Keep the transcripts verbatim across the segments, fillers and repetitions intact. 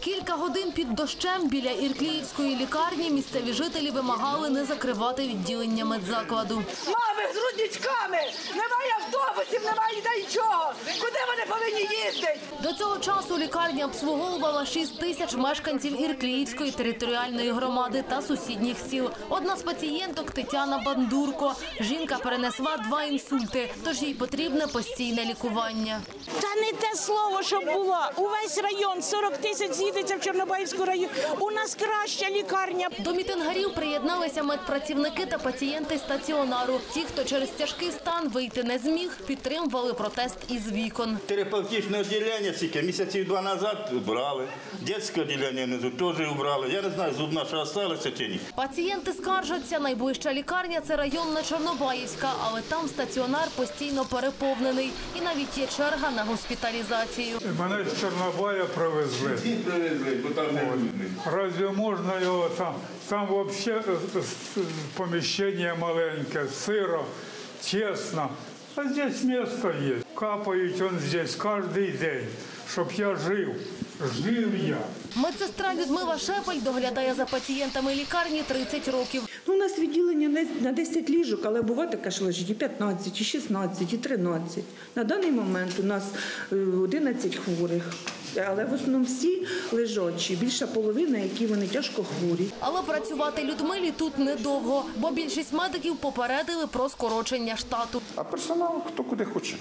Кілька годин під дощем біля Іркліївської лікарні місцеві жителі вимагали не закривати відділення медзакладу. Мами з грудничками, немає автобусів, немає ніде нічого. Куди вони повинні їздити? До цього часу лікарня обслуговувала шість тисяч мешканців Іркліївської територіальної громади та сусідніх сіл. Одна з пацієнток – Тетяна Бандурко. Жінка перенесла два інсульти, тож їй потрібне постійне лікування. Та не те слово, щоб було. Увесь район, сорок тисяч з'їдеться в Чорнобаївську район. У нас краща лікарня. До мітингарів приєдналися медпрацівники та пацієнти стаціонару. Ті, хто через тяжкий стан вийти не зміг, підтримували протест із вікон. Терапевтичне відділення стільки місяців два назад убрали. Дитяче відділення теж убрали. Я не знаю, зубна ще залишилася чи ні. Пацієнти скаржаться, найближча лікарня – це районна Чорнобаївська, але там стаціонар постійно переповнений. І навіть є черга на госпіталізацію. Мене з Чорнобая привезли. Привезли, бо там не люди. Разве можна його там? Там взагалі поміщення маленьке, сиро, чесно. А здесь місце є. Капають он здесь кожен день, щоб я жив. Жив я. Медсестра Людмила Шепель доглядає за пацієнтами лікарні тридцять років. Ну, у нас відділення на десять ліжок, але буває таке, що лежить і п'ятнадцять, і шістнадцять, і тринадцять. На даний момент у нас одинадцять хворих, але в основному всі лежачі, більша половина, які вони тяжко хворі. Але працювати Людмилі тут недовго, бо більшість медиків попередили про скорочення штату. А персонал хто куди хоче.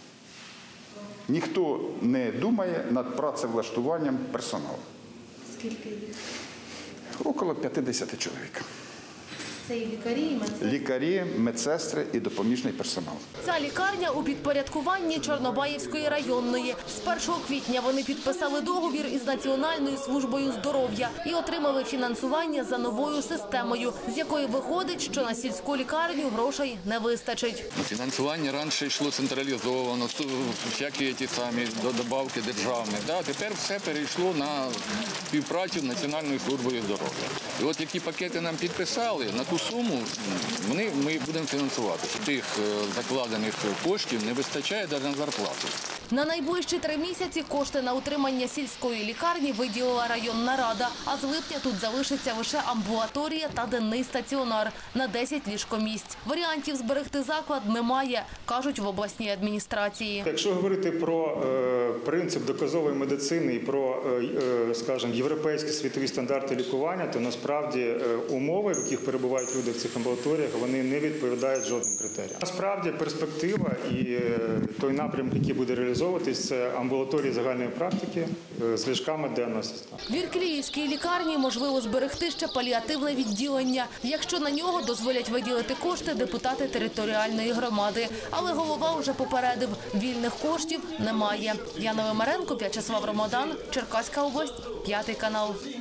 Ніхто не думає над працевлаштуванням персоналу. Скільки їх? Около п'ятдесят чоловік. Це і лікарі, і медсестри? Лікарі, медсестри і допоміжний персонал. Ця лікарня у підпорядкуванні Чорнобаївської районної. З першого квітня вони підписали договір із Національною службою здоров'я і отримали фінансування за новою системою, з якої виходить, що на сільську лікарню грошей не вистачить. Фінансування раніше йшло централізовано, всякі ті самі добавки державні. Да, тепер все перейшло на співпрацю з Національною службою здоров'я. І от які пакети нам підписали, на ту суму вони, ми будемо фінансувати. Тих закладених коштів не вистачає навіть на зарплату. На найближчі три місяці кошти на утримання сільської лікарні виділила районна рада, а з липня тут залишиться лише амбулаторія та денний стаціонар на десять ліжкомісць. Варіантів зберегти заклад немає, кажуть в обласній адміністрації. Якщо говорити про е, принцип доказової медицини і про, е, скажімо, європейські світові стандарти лікування, то насправді е, умови, в яких перебувають люди в цих амбулаторіях, вони не відповідають жодним критеріям. Насправді перспектива і е, той напрямок, який буде реалізований, це амбулаторії загальної практики з ліжками денного системи. В Іркліївській лікарні можливо зберегти ще паліативне відділення, якщо на нього дозволять виділити кошти депутати територіальної громади. Але голова вже попередив, вільних коштів немає. Яна Вимаренко, В'ячеслав Ромодан, Черкаська область, п'ятий канал.